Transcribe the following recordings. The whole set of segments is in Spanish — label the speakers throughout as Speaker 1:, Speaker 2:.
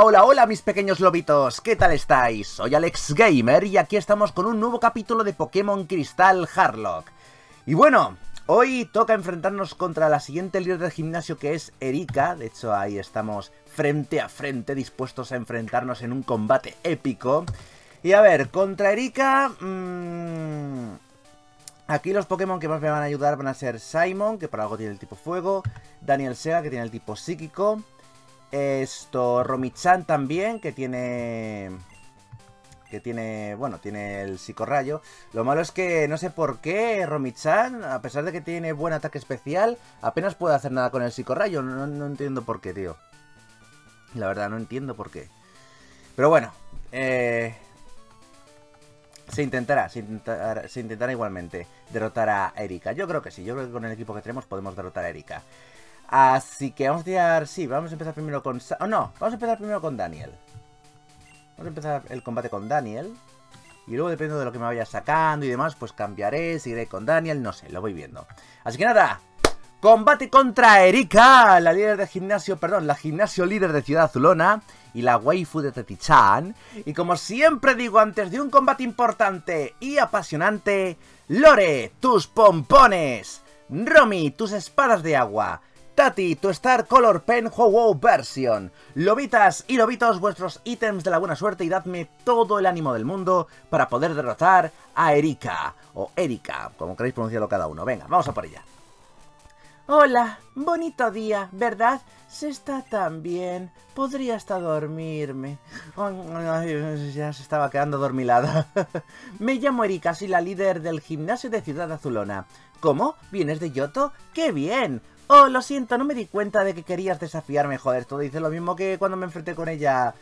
Speaker 1: Hola, hola, hola mis pequeños lobitos, ¿qué tal estáis? Soy Alex Gamer y aquí estamos con un nuevo capítulo de Pokémon Cristal Harlock. Y bueno, hoy toca enfrentarnos contra la siguiente líder del gimnasio, que es Erika. De hecho ahí estamos frente a frente, dispuestos a enfrentarnos en un combate épico. Y a ver, contra Erika... Aquí los Pokémon que más me van a ayudar van a ser Simon, que por algo tiene el tipo fuego, Daniel Sega, que tiene el tipo psíquico, Romichan también, que tiene... bueno, tiene el psicorrayo. Lo malo es que no sé por qué Romichan, a pesar de que tiene buen ataque especial, apenas puede hacer nada con el psicorrayo. No entiendo por qué, tío. La verdad, no entiendo por qué. Pero bueno, se intentará igualmente derrotar a Erika. Yo creo que sí, yo creo que con el equipo que tenemos podemos derrotar a Erika. Así que vamos a tirar... Sí, vamos a empezar primero con... Oh, no, vamos a empezar primero con Daniel. Vamos a empezar el combate con Daniel. Y luego, dependiendo de lo que me vaya sacando y demás, pues cambiaré, seguiré con Daniel, no sé, lo voy viendo. Así que nada, combate contra Erika, la líder de gimnasio, perdón, la gimnasio líder de Ciudad Azulona y la waifu de Tetichan. Y como siempre digo, antes de un combate importante y apasionante, Lore, tus pompones, Romy, tus espadas de agua, Tati, tu Star Color Pen Ho-Wow Version, lobitas y lobitos, vuestros ítems de la buena suerte y dadme todo el ánimo del mundo para poder derrotar a Erika, o Erika, como queréis pronunciarlo cada uno. Venga, vamos a por ella. Hola, bonito día, ¿verdad? Se está tan bien. Podría hasta dormirme. Ay, ya se estaba quedando dormilada. Me llamo Erika, soy la líder del gimnasio de Ciudad Azulona. ¿Cómo? ¿Vienes de Yoto? ¡Qué bien! Oh, lo siento, no me di cuenta de que querías desafiarme. Joder, esto dice lo mismo que cuando me enfrenté con ella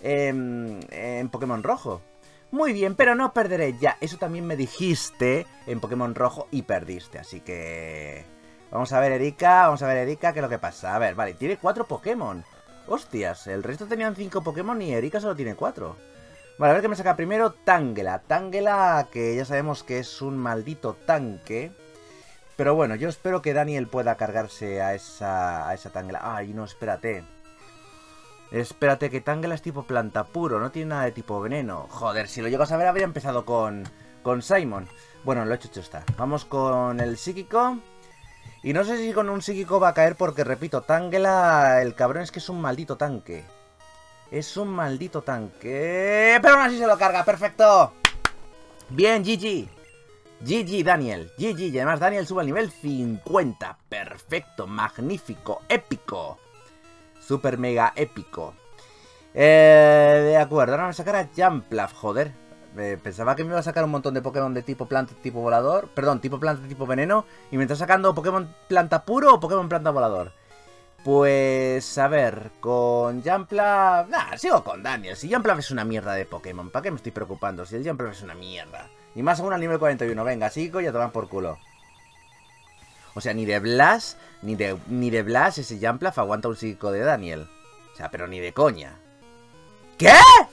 Speaker 1: en Pokémon Rojo. Muy bien, pero no perderé ya. Eso también me dijiste en Pokémon Rojo y perdiste, así que... Vamos a ver, Erika, ¿qué es lo que pasa? A ver, vale, tiene 4 Pokémon. Hostias, el resto tenían 5 Pokémon y Erika solo tiene 4. Vale, a ver qué me saca primero. Tangela. Tangela, que ya sabemos que es un maldito tanque. Pero bueno, yo espero que Daniel pueda cargarse a esa Tangela. Ay, no, espérate. Espérate, que Tangela es tipo planta puro, no tiene nada de tipo veneno. Joder, si lo llego a saber habría empezado con Simon. Bueno, lo hecho está. Vamos con el psíquico. Y no sé si con un psíquico va a caer porque, repito, Tangela, el cabrón es que es un maldito tanque. Es un maldito tanque. Pero aún así se lo carga, perfecto. Bien, GG. GG, Daniel. GG. Y además Daniel sube al nivel 50. Perfecto, magnífico, épico. Super mega épico. De acuerdo, ahora me sacará Jumpluff, joder. Pensaba que me iba a sacar un montón de Pokémon de tipo planta, tipo volador. Perdón, tipo planta, tipo veneno. Y me está sacando Pokémon planta puro o Pokémon planta volador. Pues, a ver, con Jumpluff... Nah, sigo con Daniel. Si Jumpluff es una mierda de Pokémon, ¿para qué me estoy preocupando? Si el Jumpluff es una mierda. Y más aún al nivel 41. Venga, sigo y ya te van por culo. O sea, ni de Blast, ni de Blast ese Jumpluff aguanta un psíquico de Daniel. O sea, pero ni de coña. ¿Qué?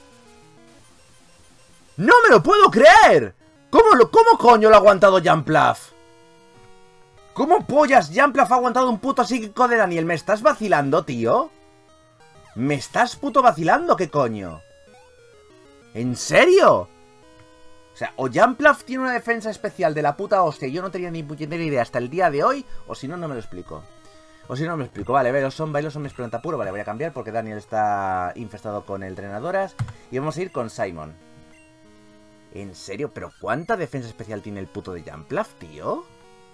Speaker 1: ¡No me lo puedo creer! ¿Cómo coño lo ha aguantado Jumpluff? ¿Cómo pollas Jumpluff ha aguantado un puto psíquico de Daniel? ¿Me estás vacilando, tío? ¿Me estás puto vacilando? ¿Qué coño? ¿En serio? O sea, o Jumpluff tiene una defensa especial de la puta hostia y yo no tenía ni puñetera idea hasta el día de hoy, o si no, no me lo explico. Vale, Veloson mis planta puro. Vale, voy a cambiar porque Daniel está infestado con el drenadoras. Y vamos a ir con Simon. ¿En serio? ¿Pero cuánta defensa especial tiene el puto de Jumpluff, tío?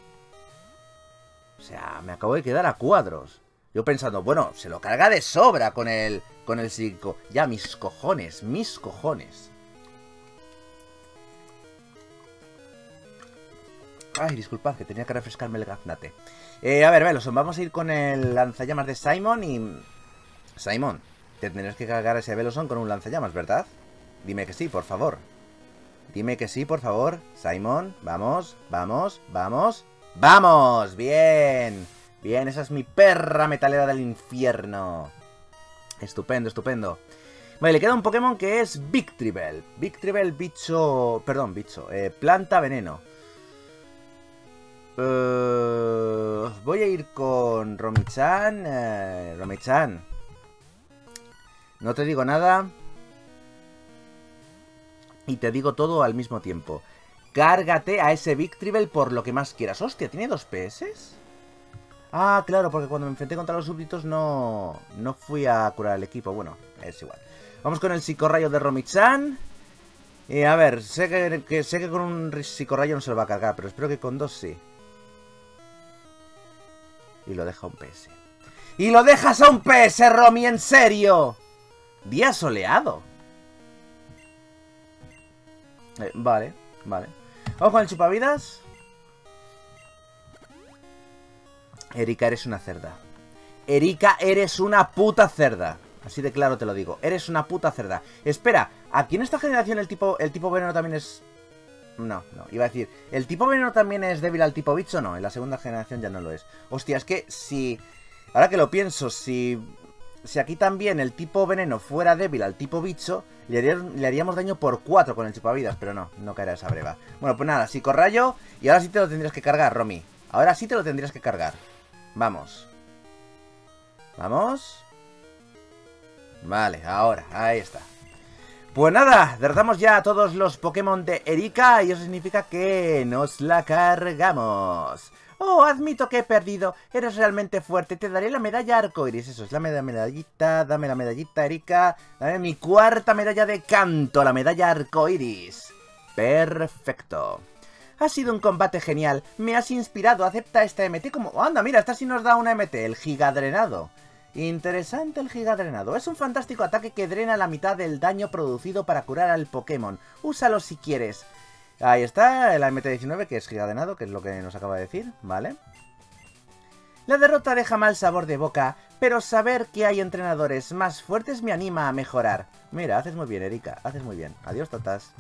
Speaker 1: O sea, me acabo de quedar a cuadros. Yo pensando, bueno, se lo carga de sobra con el psíquico. Ya, mis cojones, mis cojones. Ay, disculpad, que tenía que refrescarme el gaznate. A ver, Veloson, vamos a ir con el lanzallamas de Simon y... Simon, te tendrás que cargar ese Veloson con un lanzallamas, ¿verdad? Dime que sí, por favor. Dime que sí, por favor. Simon, vamos, vamos, vamos. ¡Vamos! ¡Bien! Bien, esa es mi perra metalera del infierno. Estupendo, estupendo. Vale, le queda un Pokémon que es Victreebel. Victreebel, bicho... Perdón, bicho. Planta veneno. Voy a ir con Romichan. Romichan. No te digo nada. Y te digo todo al mismo tiempo. Cárgate a ese Victreebel por lo que más quieras. Hostia, ¿tiene 2 PS? Ah, claro, porque cuando me enfrenté contra los súbditos no fui a curar al equipo. Bueno, es igual. Vamos con el psicorrayo de Romi-chan. Y a ver, sé que con un psicorrayo no se lo va a cargar, pero espero que con 2 sí. Y lo deja un PS. ¡Y lo dejas a un PS, Romy! ¡En serio! Día soleado. Vale, vale. Vamos con el chupavidas. Erika, eres una cerda. Erika, eres una puta cerda. Así de claro te lo digo. Eres una puta cerda. Espera, ¿aquí en esta generación el tipo veneno también es...? No, iba a decir, ¿el tipo veneno también es débil al tipo bicho? No, en la segunda generación ya no lo es. Hostia, es que si... Ahora que lo pienso, si aquí también el tipo veneno fuera débil al tipo bicho, le haríamos daño por 4 con el chupavidas, pero no caerá esa breva. Bueno, pues nada, psicorrayo, y ahora sí te lo tendrías que cargar, Romy. Ahora sí te lo tendrías que cargar. Vamos. Vamos. Vale, ahora, ahí está. Pues nada, derrotamos ya a todos los Pokémon de Erika y eso significa que nos la cargamos. Oh, admito que he perdido. Eres realmente fuerte. Te daré la medalla arcoiris. Eso es la medallita. Dame la medallita, Erika. Dame mi 4ª medalla de canto, la medalla arcoiris. Perfecto. Ha sido un combate genial. Me has inspirado. Acepta esta MT como... ¡Anda, mira! Esta sí nos da una MT. El gigadrenado. Interesante el gigadrenado. Es un fantástico ataque que drena la mitad del daño producido para curar al Pokémon. Úsalo si quieres. Ahí está, el MT-19, que es gigadrenado, que es lo que nos acaba de decir, ¿vale? La derrota deja mal sabor de boca, pero saber que hay entrenadores más fuertes me anima a mejorar. Mira, haces muy bien, Erika, haces muy bien. Adiós, tatas.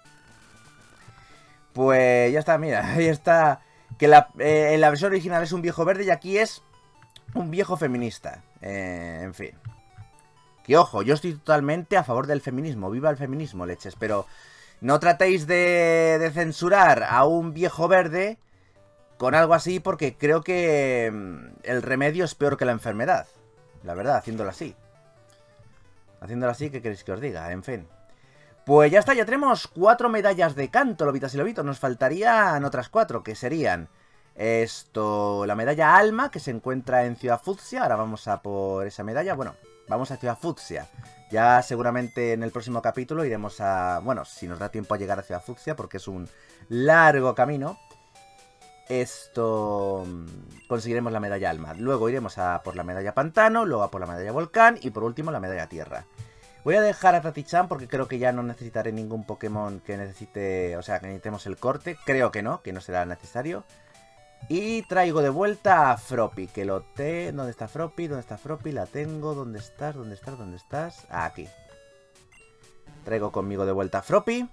Speaker 1: Pues ya está, mira, ahí está. Que en la versión original es un viejo verde y aquí es un viejo feminista. En fin. Que ojo, yo estoy totalmente a favor del feminismo. Viva el feminismo, leches, pero... No tratéis de censurar a un viejo verde con algo así porque creo que el remedio es peor que la enfermedad. La verdad, haciéndolo así. Haciéndolo así, ¿qué queréis que os diga? En fin. Pues ya está, ya tenemos 4 medallas de canto, lobitas y lobitos. Nos faltarían otras 4, que serían... la medalla Alma, que se encuentra en Ciudad Fucsia. Ahora vamos a por esa medalla. Bueno, vamos a Ciudad Fucsia. Ya seguramente en el próximo capítulo iremos a... Bueno, si nos da tiempo a llegar a Ciudad Fucsia, porque es un largo camino. Conseguiremos la medalla Alma. Luego iremos a por la medalla Pantano, luego a por la medalla Volcán y por último la medalla Tierra. Voy a dejar a Tati-chan porque creo que ya no necesitaré ningún Pokémon que necesite... O sea, que necesitemos el corte. Creo que no será necesario. Y traigo de vuelta a Froppy, que lo ¿Dónde está Froppy? ¿Dónde está Froppy? La tengo. ¿Dónde estás? ¿Dónde estás? ¿Dónde estás? Ah, aquí. Traigo conmigo de vuelta a Froppy.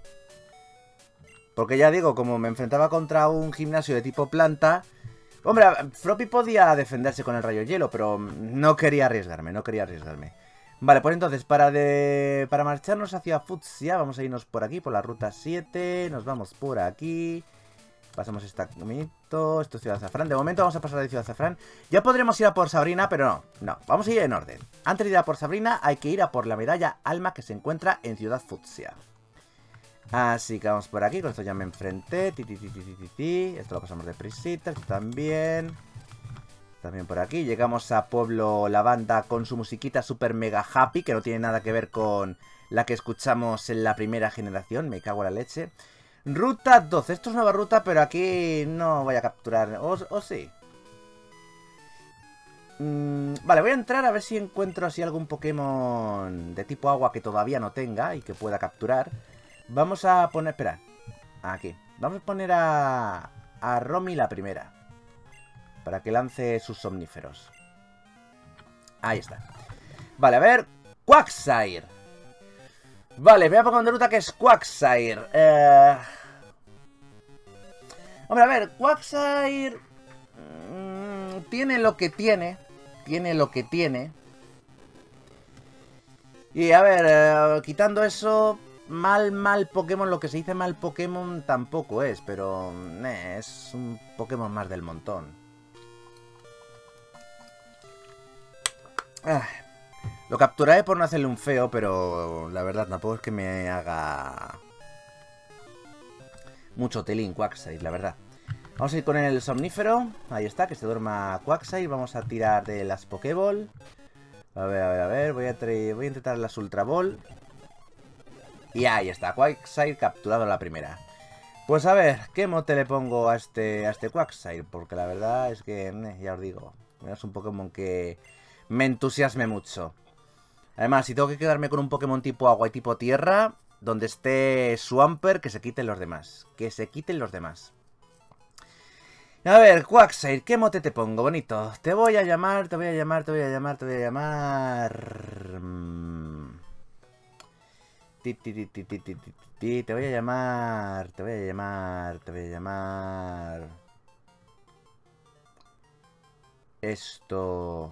Speaker 1: Porque ya digo, como me enfrentaba contra un gimnasio de tipo planta... Hombre, Froppy podía defenderse con el rayo hielo, pero no quería arriesgarme, Vale, pues entonces, para marcharnos hacia Fucsia, vamos a irnos por aquí, por la ruta 7. Nos vamos por aquí... Pasamos este caminito, esto es Ciudad Azafrán. De momento vamos a pasar de Ciudad Azafrán. Ya podremos ir a por Sabrina, pero no. Vamos a ir en orden. Antes de ir a por Sabrina, hay que ir a por la medalla Alma que se encuentra en Ciudad Fucsia. Así que vamos por aquí. Con esto ya me enfrenté. Esto lo pasamos de prisita. Esto también. También por aquí. Llegamos a Pueblo Lavanda con su musiquita super mega happy, que no tiene nada que ver con la que escuchamos en la primera generación. Me cago en la leche. Ruta 12. Esto es nueva ruta, pero aquí no voy a capturar. ¿O sí? Vale, voy a entrar a ver si encuentro así algún Pokémon de tipo agua que todavía no tenga y que pueda capturar. Vamos a poner... Espera. Aquí. Vamos a poner a Romy la primera. Para que lance sus somníferos. Ahí está. Vale, a ver. Quagsire. Vale, voy a Pokémon de ruta que es Quagsire. Hombre, a ver, Quagsire tiene lo que tiene. Y a ver, quitando eso, mal Pokémon, lo que se dice mal Pokémon tampoco es, pero es un Pokémon más del montón. Lo capturaré por no hacerle un feo, pero la verdad tampoco es que me haga mucho telín Quagsire, la verdad. Vamos a ir con el somnífero. Ahí está, que se duerma Quagsire. Vamos a tirar de las Pokéball. A ver, a ver, a ver. Voy a intentar las Ultra Ball. Y ahí está, Quagsire capturado a la primera. Pues a ver, ¿qué mote le pongo a este Quagsire? Porque la verdad es que, ya os digo, es un Pokémon que me entusiasme mucho. Además, si tengo que quedarme con un Pokémon tipo agua y tipo tierra, donde esté Swampert, que se quiten los demás. Que se quiten los demás. A ver, Quagsire, ¿qué mote te pongo, bonito? Te voy a llamar, te voy a llamar, te voy a llamar, te voy a llamar... Te voy a llamar, te voy a llamar, te voy a llamar... Esto...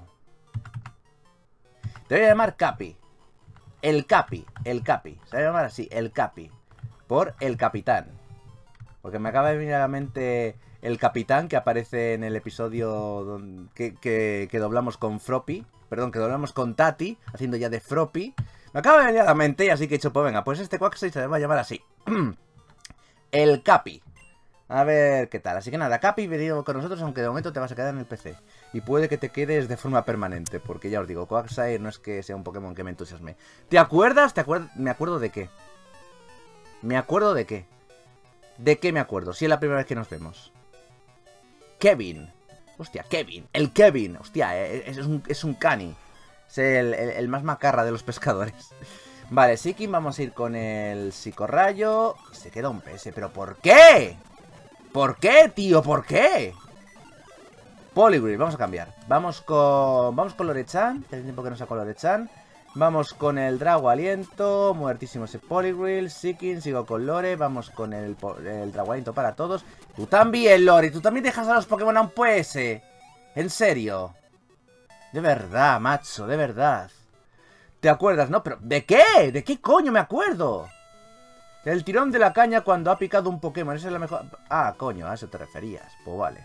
Speaker 1: Te voy a llamar Capi. El Capi, el Capi. Se va a llamar así, el Capi. Por el Capitán. Porque me acaba de venir a la mente el Capitán que aparece en el episodio que doblamos con Froppy. Perdón, que doblamos con Tati, haciendo ya de Froppy. Me acaba de venir a la mente y así que he dicho, pues venga, pues este Quagsire se va a llamar así. El Capi. A ver qué tal. Así que nada, Capi, venido con nosotros, aunque de momento te vas a quedar en el PC. Y puede que te quedes de forma permanente, porque ya os digo, Quagsire no es que sea un Pokémon que me entusiasme. ¿Te acuerdas? ¿Me acuerdo de qué? ¿Me acuerdo de qué? ¿De qué me acuerdo? Si es la primera vez que nos vemos. Kevin. Hostia, Kevin. El Kevin. Hostia, es un cani. Es el más macarra de los pescadores. Vale, Seaking, vamos a ir con el Psicorrayo. Se queda un PS, ¿pero por qué? ¿Por qué, tío? ¿Por qué? Poliwhirl, vamos a cambiar. Vamos con Lorechán. Hace tiempo que no saco Lorechán. Vamos con el Drago Aliento. Muertísimo ese Poliwhirl. Seaking, sigo con Lore. Vamos con el Drago Aliento para todos. Tú también, Lore. Tú también dejas a los Pokémon a un PS. ¿En serio? De verdad, macho, de verdad. ¿Te acuerdas, no? ¿Pero de qué? ¿De qué coño me acuerdo? El tirón de la caña cuando ha picado un Pokémon. Esa es la mejor... Ah, coño, a eso te referías. Pues vale.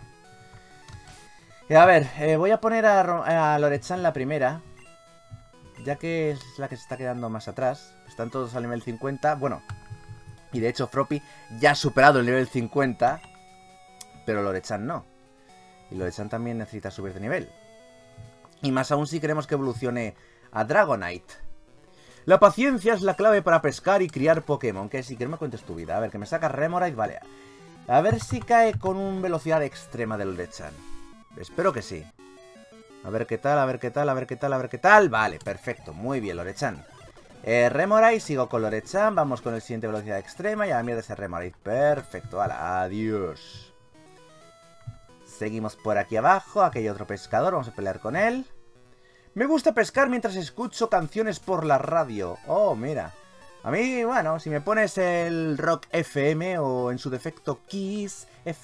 Speaker 1: A ver, voy a poner a Lorechán la primera. Ya que es la que se está quedando más atrás. Están todos al nivel 50. Bueno, y de hecho Froppy ya ha superado el nivel 50. Pero Lorechán no. Y Lorechán también necesita subir de nivel. Y más aún si queremos que evolucione a Dragonite. La paciencia es la clave para pescar y criar Pokémon. Que si que no me cuentes tu vida. A ver, que me saca Remoraid, vale. A ver si cae con una velocidad extrema del Lorechán. Espero que sí. A ver qué tal, a ver qué tal, a ver qué tal, a ver qué tal. Vale, perfecto, muy bien, Lorechán. Remoraid, sigo con Lorechán. Vamos con el siguiente velocidad extrema. Y a la mierda ese Remoraid. Perfecto, hala, adiós. Seguimos por aquí abajo. Aquí hay otro pescador, vamos a pelear con él. Me gusta pescar mientras escucho canciones por la radio. Oh, mira. A mí, bueno, si me pones el Rock FM o en su defecto Kiss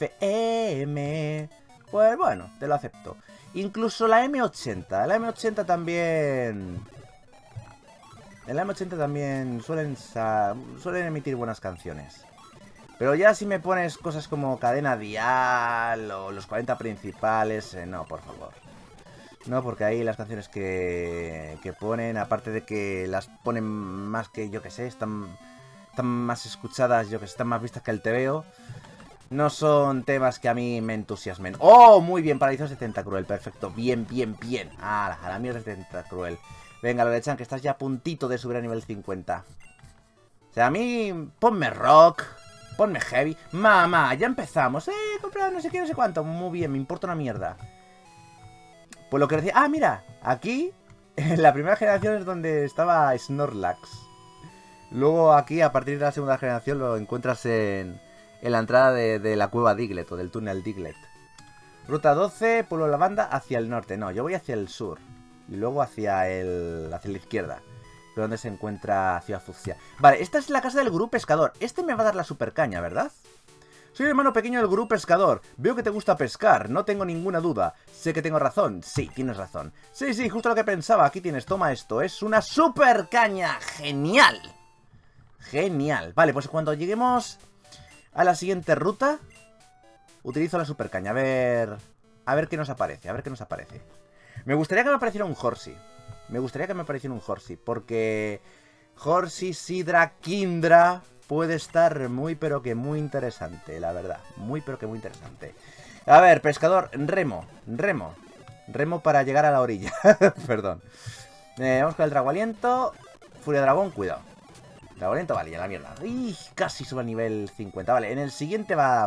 Speaker 1: FM, pues bueno, te lo acepto. Incluso la M80. La M80 también... En la M80 también suelen emitir buenas canciones. Pero ya si me pones cosas como Cadena Dial o los 40 principales, no, por favor. No, porque ahí las canciones que ponen, aparte de que las ponen más que, yo que sé, están más escuchadas, yo que sé, están más vistas que el TVO, no son temas que a mí me entusiasmen. ¡Oh! Muy bien, paralizó ese Tentacruel, perfecto. Bien, bien, bien. A la mierda ese Tentacruel. Venga, Lorechán, que estás ya a puntito de subir a nivel 50. O sea, a mí, ponme rock, ponme heavy. Mamá, ya empezamos. Comprar no sé qué, no sé cuánto. Muy bien, me importa una mierda. Pues lo que decía... Ah, mira, aquí, en la primera generación es donde estaba Snorlax. Luego aquí, a partir de la segunda generación, lo encuentras en la entrada de la cueva Diglett o del túnel Diglett. Ruta 12, Pueblo Lavanda, hacia el norte. No, yo voy hacia el sur. Y luego hacia la izquierda. Que es donde se encuentra Ciudad Fucsia. Vale, esta es la casa del gurú pescador. Este me va a dar la super caña, ¿verdad? Soy el hermano pequeño del gurú pescador. Veo que te gusta pescar, no tengo ninguna duda. Sé que tengo razón. Sí, tienes razón. Sí, sí, justo lo que pensaba. Aquí tienes, toma esto. Es una super caña. ¡Genial! Genial. Vale, pues cuando lleguemos a la siguiente ruta, utilizo la super caña. A ver qué nos aparece. A ver qué nos aparece. Me gustaría que me apareciera un Horsey. Me gustaría que me apareciera un Horsey, porque Horsey, Sidra, Kindra puede estar muy pero que muy interesante, la verdad. Muy pero que muy interesante. A ver, pescador, remo para llegar a la orilla. Perdón. Vamos con el Drago Aliento. Furia Dragón, cuidado. Drago Aliento, vale, ya la mierda. ¡Ih! Casi sube a nivel 50. Vale, en el siguiente va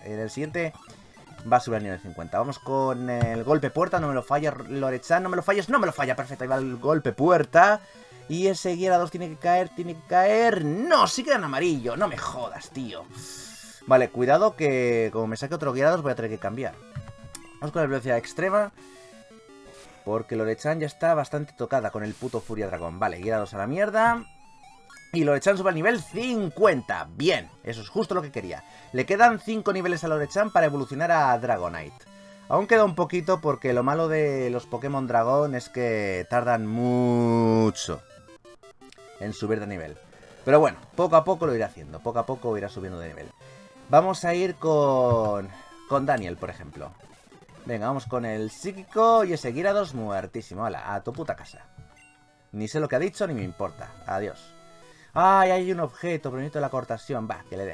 Speaker 1: a subir a nivel 50. Vamos con el golpe puerta. No me lo falla, Lore-chan. No me lo falles. No me lo falla. Perfecto. Ahí va el golpe puerta. Y ese Gyarados tiene que caer. ¡No! Sí queda en amarillo. No me jodas, tío. Vale, cuidado que como me saque otro Gyarados voy a tener que cambiar. Vamos con la velocidad extrema. Porque Lore-chan ya está bastante tocada con el puto Furia Dragón. Vale, Gyarados a la mierda. Y Lore-chan sube al nivel 50. Bien, eso es justo lo que quería. Le quedan 5 niveles a Lore-chan para evolucionar a Dragonite. Aún queda un poquito porque lo malo de los Pokémon Dragón es que tardan mucho en subir de nivel. Pero bueno, poco a poco lo irá haciendo. Poco a poco irá subiendo de nivel. Vamos a ir con Daniel, por ejemplo. Venga, vamos con el psíquico y ese Gyarados muertísimo. Hala, a tu puta casa. Ni sé lo que ha dicho ni me importa. Adiós. ¡Ay, hay un objeto! Pero necesito la cortación. Va, que le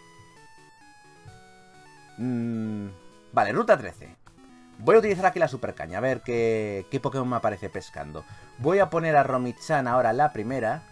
Speaker 1: den. Vale, ruta 13. Voy a utilizar aquí la super caña. A ver qué Pokémon me aparece pescando. Voy a poner a Romichan ahora la primera.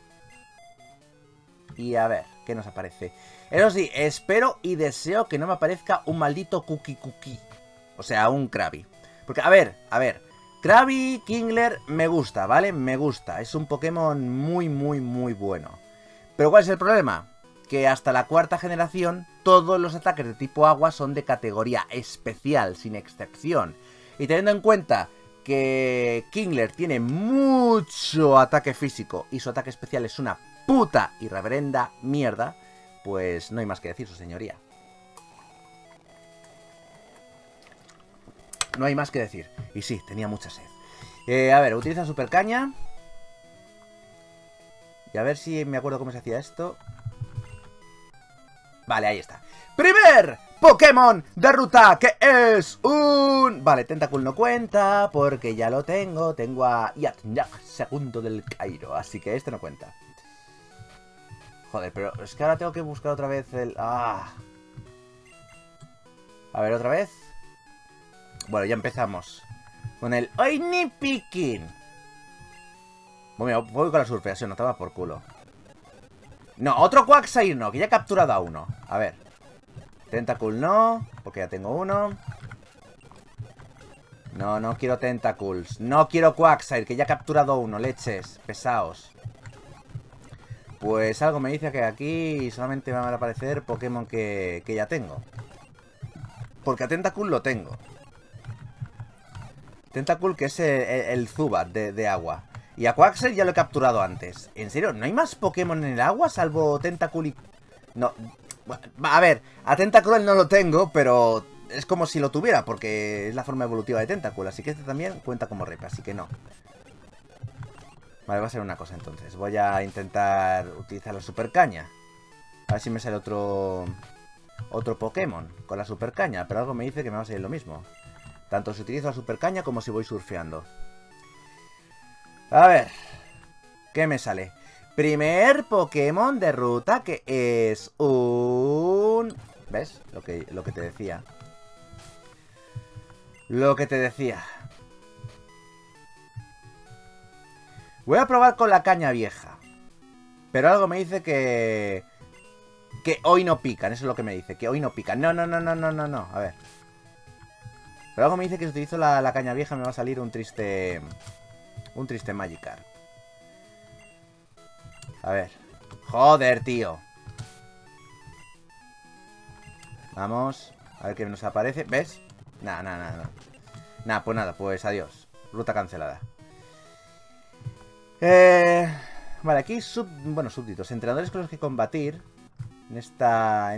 Speaker 1: Y a ver, ¿qué nos aparece? Eso sí, espero y deseo que no me aparezca un maldito Kuki. O sea, un Krabby. Porque, a ver. Krabby, Kingler, me gusta, ¿vale? Me gusta. Es un Pokémon muy bueno. Pero ¿cuál es el problema? Que hasta la cuarta generación todos los ataques de tipo agua son de categoría especial, sin excepción. Y teniendo en cuenta que Kingler tiene mucho ataque físico y su ataque especial es una puta y reverenda mierda, pues no hay más que decir, su señoría. No hay más que decir. Y sí, tenía mucha sed. A ver, utiliza super caña. Y a ver si me acuerdo cómo se hacía esto. Vale, ahí está. ¡Primer Pokémon de ruta! Que es un... Vale, Tentacool no cuenta porque ya lo tengo. Tengo a Yat-Yak, segundo del Cairo. Así que este no cuenta. Joder, pero es que ahora tengo que buscar otra vez el... A ver, otra vez. Bueno, ya empezamos con el Oinipikin. Bueno, voy con la surfeación, no te va por culo. No, otro Quagsire no, que ya he capturado a uno. A ver. Tentacool no, porque ya tengo uno. No quiero Tentacools. No quiero Quagsire, que ya he capturado uno. Leches, pesaos. Pues algo me dice que aquí solamente me van a aparecer Pokémon que ya tengo. Porque a Tentacool lo tengo. Tentacool, que es el Zubat de agua. Y a Quagsire ya lo he capturado antes. ¿En serio? ¿No hay más Pokémon en el agua salvo Tentacool y...? No. A ver, a Tentacool no lo tengo, pero es como si lo tuviera, porque es la forma evolutiva de Tentacool. Así que este también cuenta como rep, así que no. Vale, va a ser una cosa entonces. Voy a intentar utilizar la super caña. A ver si me sale otro Pokémon con la super caña. Pero algo me dice que me va a salir lo mismo. Tanto si utilizo la super caña como si voy surfeando. A ver. ¿Qué me sale? Primer Pokémon de ruta que es un... ¿Ves? Lo que te decía. Lo que te decía. Voy a probar con la caña vieja. Pero algo me dice que hoy no pican. Eso es lo que me dice. Que hoy no pican. No. A ver. Pero algo me dice que si utilizo la caña vieja me va a salir un triste Magikarp. A ver. Joder, tío. Vamos. A ver qué nos aparece. ¿Ves? Nada. Nada, pues nada. Pues adiós. Ruta cancelada. Vale, aquí súbditos. Entrenadores con los que combatir. En esta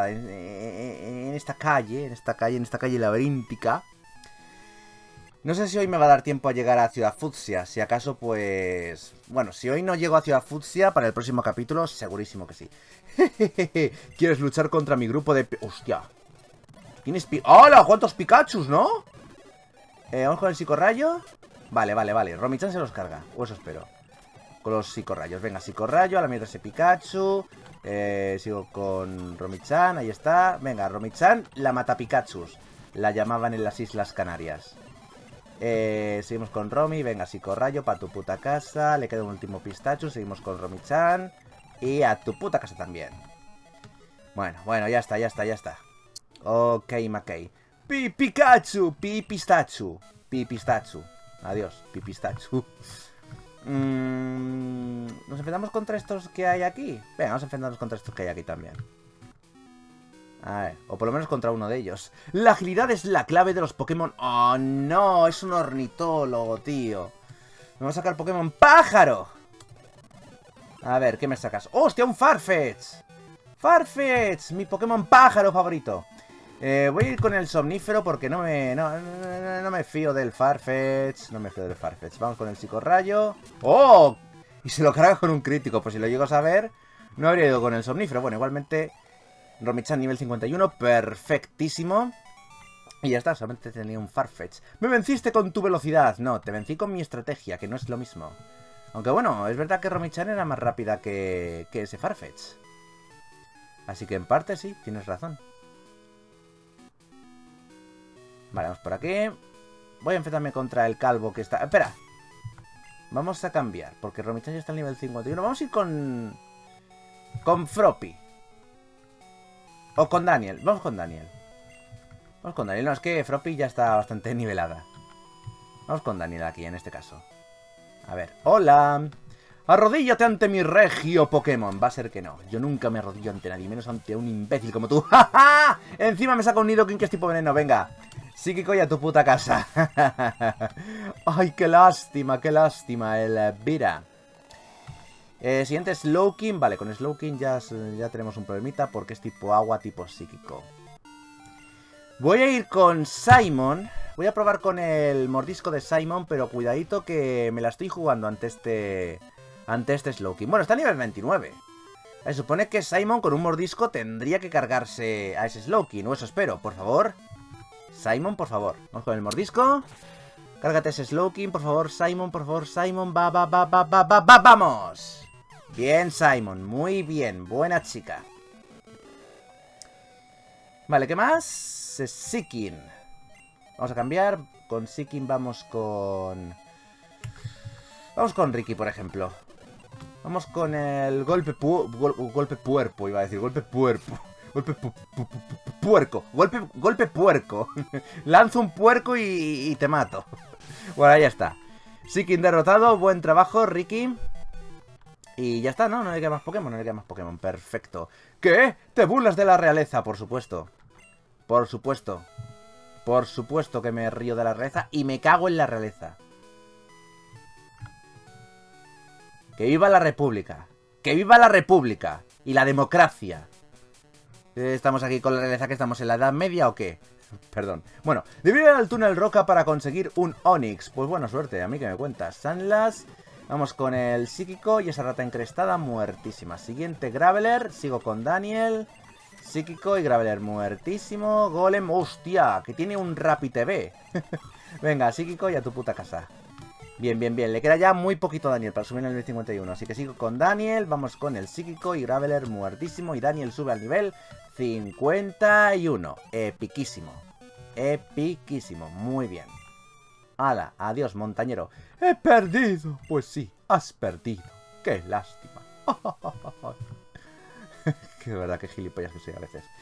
Speaker 1: calle laberíntica. No sé si hoy me va a dar tiempo a llegar a Ciudad Fucsia. Si acaso, pues... Bueno, si hoy no llego a Ciudad Fucsia, para el próximo capítulo, segurísimo que sí. ¿Quieres luchar contra mi grupo de... ¡Hostia! ¿Tienes ¡Hola! ¿Cuántos Pikachus, no? Vamos con el psicorrayo. Vale, vale, vale. Romichan se los carga. O eso espero. Con los psicorrayos. Venga, psicorrayo. A la mierda ese Pikachu. Sigo con Romichan. Ahí está. Venga, Romichan. La mata Pikachus. La llamaban en las Islas Canarias. Seguimos con Romy. Venga, psicorrayo. Pa' tu puta casa. Le queda un último Pistachu. Seguimos con Romichan. Y a tu puta casa también. Bueno, ya está, ya está, ya está. Ok, Mackay. Pikachu. Pistachu. Pistachu. Adiós, Pipistachu. ¿Nos enfrentamos contra estos que hay aquí? Venga, vamos a enfrentarnos contra estos que hay aquí también. A ver, o por lo menos contra uno de ellos. La agilidad es la clave de los Pokémon. ¡Oh, no! Es un ornitólogo, tío. Me voy a sacar Pokémon pájaro. A ver, ¿qué me sacas? ¡Hostia, un Farfetch! ¡Farfetch! Mi Pokémon pájaro favorito. Voy a ir con el somnífero porque no me fío del Farfetch. No me fío del Farfetch. Vamos con el psicorrayo. ¡Oh! Y se lo carga con un crítico. Pues si lo llego a saber, no habría ido con el somnífero. Bueno, igualmente, Romichan nivel 51. Perfectísimo. Y ya está, solamente tenía un Farfetch. ¡Me venciste con tu velocidad! No, te vencí con mi estrategia, que no es lo mismo. Aunque bueno, es verdad que Romichan era más rápida que ese Farfetch. Así que en parte sí, tienes razón. Vale, vamos por aquí. Voy a enfrentarme contra el calvo que está... Espera. Vamos a cambiar, porque Romichan ya está al nivel 51. Vamos a ir con Froppy. O con Daniel. Vamos con Daniel. Vamos con Daniel. No, es que Froppy ya está bastante nivelada. Vamos con Daniel aquí, en este caso. A ver. ¡Hola! Arrodíllate ante mi regio Pokémon. Va a ser que no. Yo nunca me arrodillo ante nadie, menos ante un imbécil como tú. ¡Ja, ja! Encima me saca un Nidoking que es tipo veneno. Venga. Psíquico y a tu puta casa. Ay, qué lástima, Elvira. Siguiente Slowking. Vale, con Slowking ya tenemos un problemita porque es tipo agua, tipo psíquico. Voy a ir con Simon. Voy a probar con el mordisco de Simon, pero cuidadito que me la estoy jugando ante este Slowking. Bueno, está a nivel 29. Se supone que Simon con un mordisco tendría que cargarse a ese Slowking, o eso espero, por favor. Simon, por favor. Vamos con el mordisco. Cárgate ese Slowking, por favor, Simon, por favor, Simon. ¡Vamos! Bien, Simon, muy bien. Buena chica. Vale, ¿qué más? Seeking. Vamos a cambiar. Con Seeking vamos con Ricky, por ejemplo. Vamos con el golpe puerpo, iba a decir. Golpe puerpo. Puerco. Golpe puerco. Lanzo un puerco y te mato. Bueno, ya está. Seeking derrotado. Buen trabajo, Ricky. Y ya está, ¿no? No le queda más Pokémon. Perfecto. ¿Qué? ¿Te burlas de la realeza? Por supuesto. Por supuesto que me río de la realeza y me cago en la realeza. ¡Que viva la República! ¡Que viva la República! Y la democracia. ¿Estamos aquí con la realeza que estamos en la Edad Media o qué? Perdón. Bueno, debería ir al túnel Roca para conseguir un Onix. Pues buena suerte, a mí que me cuentas. Sunlas. Vamos con el psíquico y esa rata encrestada muertísima. Siguiente Graveler. Sigo con Daniel. Psíquico y Graveler muertísimo. Golem, hostia, que tiene un Rapid TV. Venga, psíquico y a tu puta casa. Bien. Le queda ya muy poquito a Daniel para subir al nivel 51. Así que sigo con Daniel. Vamos con el psíquico y Graveler muertísimo. Y Daniel sube al nivel 51. Epiquísimo. Muy bien. Hala, adiós, montañero. He perdido. Pues sí, has perdido. Qué lástima. Que de verdad, que gilipollas que soy a veces.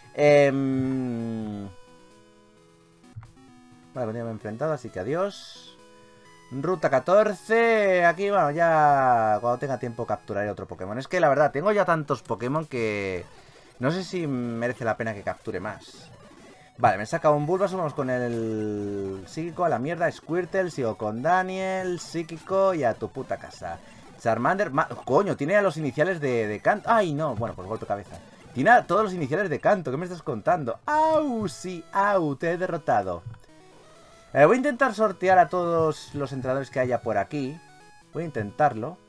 Speaker 1: Vale, me he enfrentado, así que adiós. Ruta 14. Aquí, bueno, ya cuando tenga tiempo capturaré otro Pokémon. Es que la verdad, tengo ya tantos Pokémon que no sé si merece la pena que capture más. Vale, me he sacado un Bulbasaur, vamos con el psíquico a la mierda. Squirtle, sigo con Daniel, psíquico y a tu puta casa. Charmander, coño, tiene a los iniciales de Canto. Ay, no, bueno, pues golpe cabeza. Tiene a todos los iniciales de Canto, ¿qué me estás contando? ¡Au! Sí, ¡au! Te he derrotado. Voy a intentar sortear a todos los entrenadores que haya por aquí. Voy a intentarlo.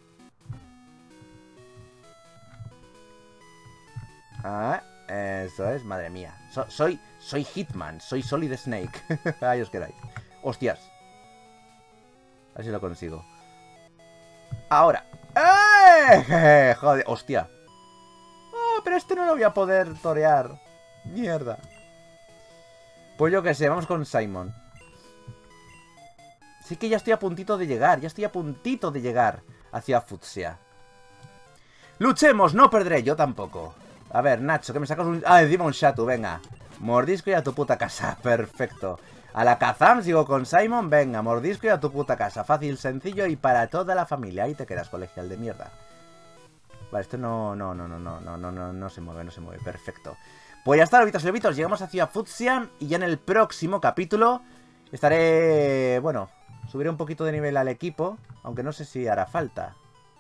Speaker 1: Ah, eso es, madre mía. Soy Hitman, soy Solid Snake. Ahí os quedáis. Hostias. A ver si lo consigo. Ahora. ¡Eh! Joder, hostia. Oh, pero este no lo voy a poder torear. Mierda. Pues yo qué sé, vamos con Simon. Sí que ya estoy a puntito de llegar. Ya estoy a puntito de llegar hacia Fucsia. ¡Luchemos! No perderé, yo tampoco. A ver, Nacho, que me sacas un... Ah, encima un Shatu, venga. Mordisco y a tu puta casa. Perfecto. A la Kazam sigo con Simon. Venga, mordisco y a tu puta casa. Fácil, sencillo y para toda la familia. Ahí te quedas, colegial de mierda. Vale, esto no se mueve, no se mueve. Perfecto. Pues ya está, lobitos y lobitos. Llegamos hacia Fucsia y ya en el próximo capítulo estaré... Bueno, subiré un poquito de nivel al equipo. Aunque no sé si hará falta.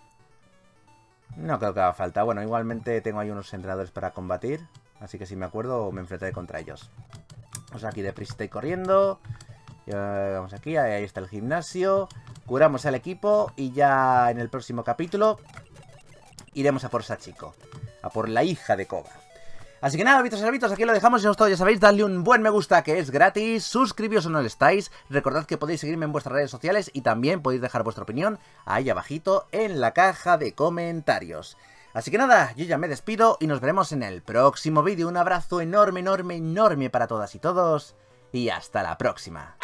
Speaker 1: No creo que haga falta. Bueno, igualmente tengo ahí unos entrenadores para combatir. Así que si me acuerdo me enfrentaré contra ellos. Vamos aquí deprisa y corriendo. Vamos aquí, ahí está el gimnasio. Curamos al equipo y ya en el próximo capítulo iremos a por Sachiko. A por la hija de Koga. Así que nada, lobitos y lobitos, aquí lo dejamos. Si os gustó, ya sabéis, dadle un buen me gusta que es gratis. Suscribíos si no lo estáis. Recordad que podéis seguirme en vuestras redes sociales y también podéis dejar vuestra opinión ahí abajito en la caja de comentarios. Así que nada, yo ya me despido y nos veremos en el próximo vídeo. Un abrazo enorme, enorme, enorme para todas y todos. Y hasta la próxima.